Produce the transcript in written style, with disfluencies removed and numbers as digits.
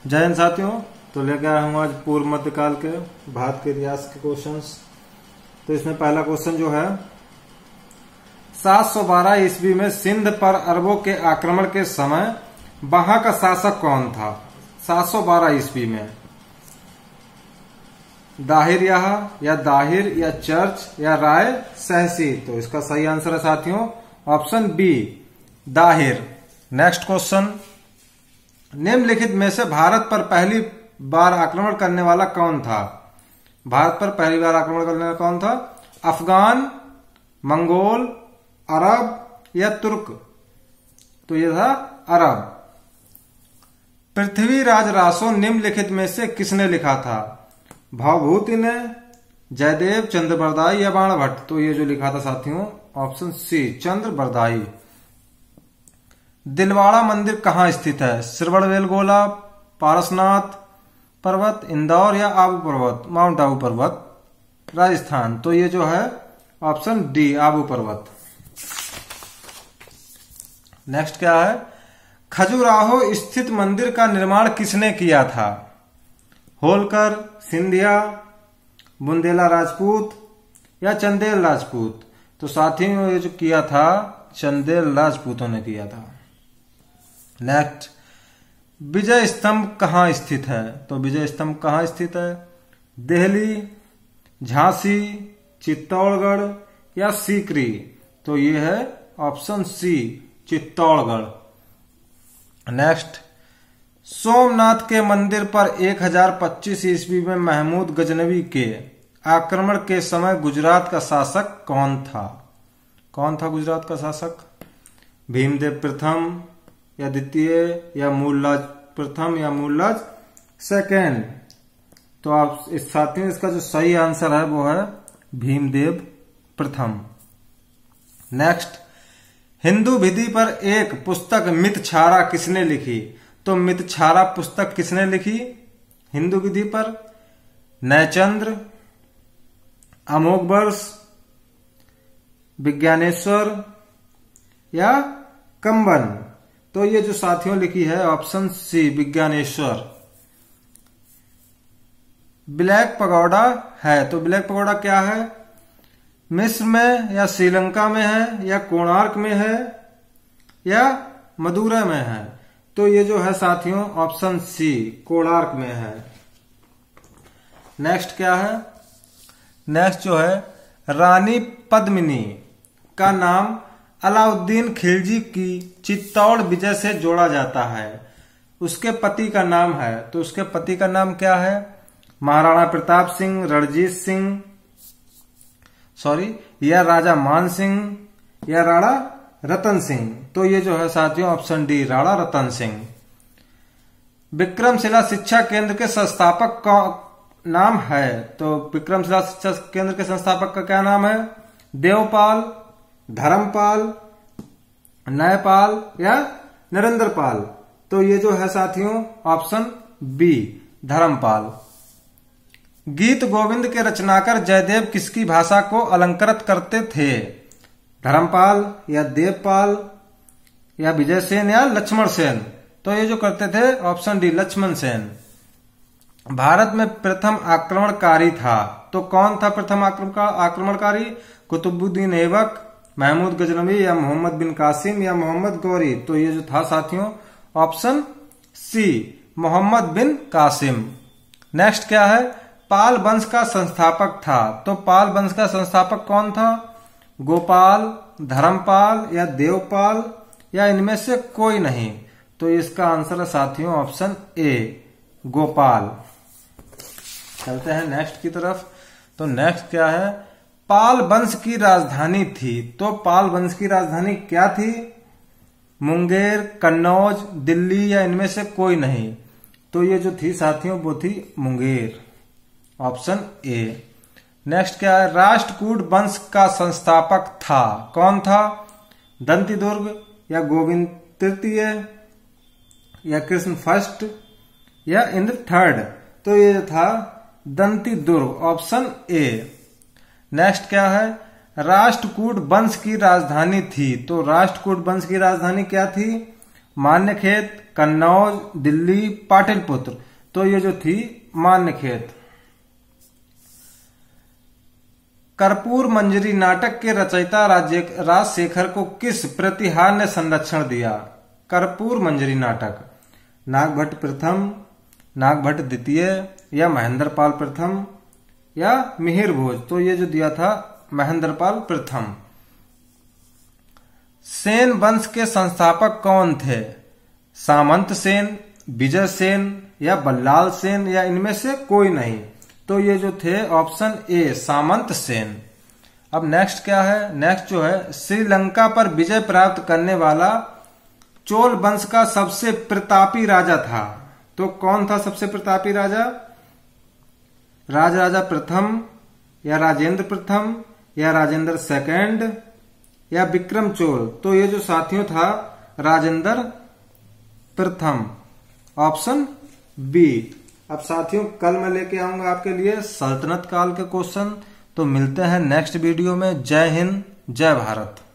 जय हिंद साथियों। तो लेकर आया हूँ आज पूर्व मध्यकाल के भारत के इतिहास के क्वेश्चंस। तो इसमें पहला क्वेश्चन जो है 712 ईस्वी में सिंध पर अरबों के आक्रमण के समय वहां का शासक कौन था? 712 ईस्वी में दाहिर या दाहिर या चर्च या राय सहसी। तो इसका सही आंसर है साथियों option B Dahir. Next question, निम्नलिखित में से भारत पर पहली बार आक्रमण करने वाला कौन था? भारत पर पहली बार आक्रमण करने वाला कौन था? अफगान, मंगोल, अरब या तुर्क? तो यह था अरब। पृथ्वीराज रासो निम्नलिखित में से किसने लिखा था? भवभूति ने, जयदेव, चंद्रबरदाई या बाणभट्ट? तो ये जो लिखा था साथियों ऑप्शन सी चंद्रबरदाई। दिलवाड़ा मंदिर कहाँ स्थित है? श्रवणबेलगोला, पारसनाथ पर्वत, इंदौर या आबू पर्वत? माउंट आबू पर्वत, राजस्थान। तो ये जो है ऑप्शन डी आबू पर्वत। नेक्स्ट क्या है? खजुराहो स्थित मंदिर का निर्माण किसने किया था? होलकर, सिंधिया, बुंदेला राजपूत या चंदेल राजपूत? तो साथियों ये जो किया था चंदेल राजपूतों ने किया था। नेक्स्ट, विजय स्तंभ कहाँ स्थित है? तो विजय स्तंभ कहाँ स्थित है? दिल्ली, झांसी, चित्तौड़गढ़ या सीकरी? तो ये है option C Chittorgarh. Next, Somnath के मंदिर पर 1025 ईस्वी में महमूद गजनवी के आक्रमण के समय गुजरात का शासक कौन था? कौन था गुजरात का शासक? भीमदेव प्रथम या द्वितीय या मूलराज प्रथम या मूलराज सेकेंड? तो आप इस साथियों इसका जो सही आंसर है वो है भीमदेव प्रथम। नेक्स्ट, हिंदू विधि पर एक पुस्तक मितछारा किसने लिखी? तो मितछारा पुस्तक किसने लिखी हिंदू विधि पर? नयचंद्र, अमोघवर्ष, विज्ञानेश्वर या कंबन? तो ये जो साथियों लिखी है option C Vigyaneshwar. Black pagoda है, तो ब्लैक पगोडा क्या है? मिस्र में या श्रीलंका में है या कोणार्क में है या मदुरै में है? तो ये जो है साथियों ऑप्शन सी कोणार्क में है। नेक्स्ट क्या है? नेक्स्ट जो है रानी पद्मिनी का नाम अलाउद्दीन खिलजी की चित्तौड़ विजय से जोड़ा जाता है। उसके पति का नाम है, तो उसके पति का नाम क्या है? महाराणा प्रताप सिंह, रणजीत सिंह या राजा मान सिंह या राणा रतन सिंह? तो ये जो है साथियों ऑप्शन डी राणा रतन सिंह। विक्रमशिला शिक्षा केंद्र के संस्थापक का नाम है, तो विक्रमशिला शिक्षा केंद्र के संस्थापक का क्या नाम है? देवपाल, धर्मपाल, न्यायपाल या नरेंद्रपाल? तो ये जो है साथियों ऑप्शन बी धर्मपाल। गीत गोविंद के रचनाकार जयदेव किसकी भाषा को अलंकृत करते थे? धर्मपाल या देवपाल या विजय सेन या लक्ष्मण सेन? तो ये जो करते थे ऑप्शन डी लक्ष्मण सेन। भारत में प्रथम आक्रमणकारी था, तो कौन था प्रथम आक्रमणकारी? कुतुबुद्दीन ऐबक, महमूद गजनवी या मोहम्मद बिन कासिम या मोहम्मद गौरी? तो ये जो था साथियों option C Mohammad bin Qasim. Next क्या है? पाल वंश का संस्थापक था, तो पाल वंश का संस्थापक कौन था? गोपाल, धर्मपाल या देवपाल या इनमें से कोई नहीं? तो इसका आंसर है साथियों ऑप्शन ए गोपाल। चलते हैं नेक्स्ट की तरफ। तो नेक्स्ट क्या है? पाल वंश की राजधानी थी, तो पाल वंश की राजधानी क्या थी? मुंगेर, कन्नौज, दिल्ली या इनमें से कोई नहीं? तो ये जो थी साथियों वो थी मुंगेर, ऑप्शन ए। नेक्स्ट क्या है? राष्ट्रकूट वंश का संस्थापक था, कौन था? दंतिदुर्ग या गोविंद तृतीय या कृष्ण फर्स्ट या इंद्र थर्ड? तो ये था दंतिदुर्ग, ऑप्शन ए। नेक्स्ट क्या है? राष्ट्रकूट वंश की राजधानी थी, तो राष्ट्रकूट वंश की राजधानी क्या थी? मान्यखेत, कन्नौज, दिल्ली, पाटलिपुत्र। तो ये जो थी मान्यखेत। कर्पूर मंजरी नाटक के रचयिता राजशेखर को किस प्रतिहार ने संरक्षण दिया? कर्पूर मंजरी नाटक नागभट्ट प्रथम, नागभट्ट द्वितीय, या महेंद्रपाल प्रथम, या मिहिर भोज। तो ये जो दिया था महेंद्रपाल प्रथम। सेन वंश के संस्थापक कौन थे? सामंत सेन, विजय सेन, या बल्लाल सेन, या इनमें से कोई नहीं। तो ये जो थे ऑप्शन ए सामंत सेन। अब नेक्स्ट क्या है? नेक्स्ट जो है श्रीलंका पर विजय प्राप्त करने वाला चोल वंश का सबसे प्रतापी राजा था। तो कौन था सबसे प्रतापी राजा? राजराजा प्रथम, या राजेंद्र प्रथम, या राजेंद्र सेकंड, या विक्रम चोल। तो ये जो साथियों था राजेंद्र प्रथम, ऑप्शन बी। अब साथियों कल मैं लेके आऊंगा आपके लिए सल्तनत काल के क्वेश्चन। तो मिलते हैं नेक्स्ट वीडियो में। जय हिंद, जय भारत।